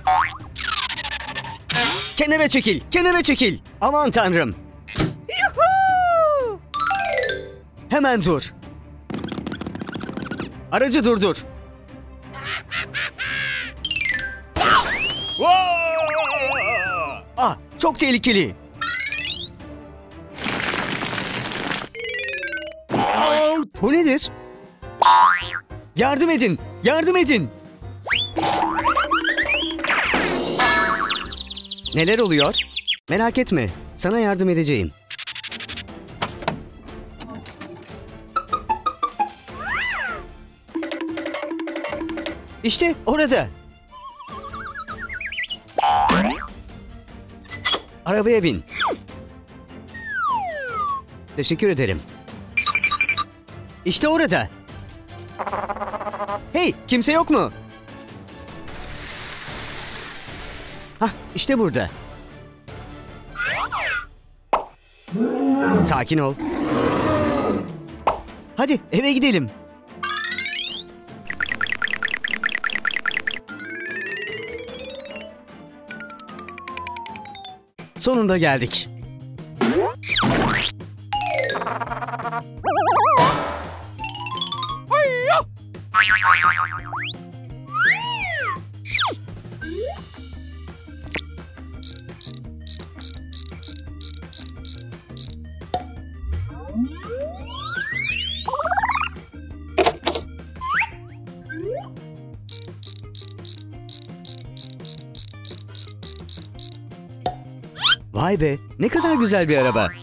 Kenara çekil, kenara çekil. Aman tanrım. Yuhuu! Hemen dur. Aracı durdur. Ah, çok tehlikeli. Bu nedir? Yardım edin, yardım edin. Neler oluyor? Merak etme, sana yardım edeceğim. İşte orada. Arabaya bin. Teşekkür ederim. İşte orada. Hey, kimse yok mu? Hah, işte burada. Sakin ol. Hadi eve gidelim. Sonunda geldik. Vay be, ne kadar güzel bir araba.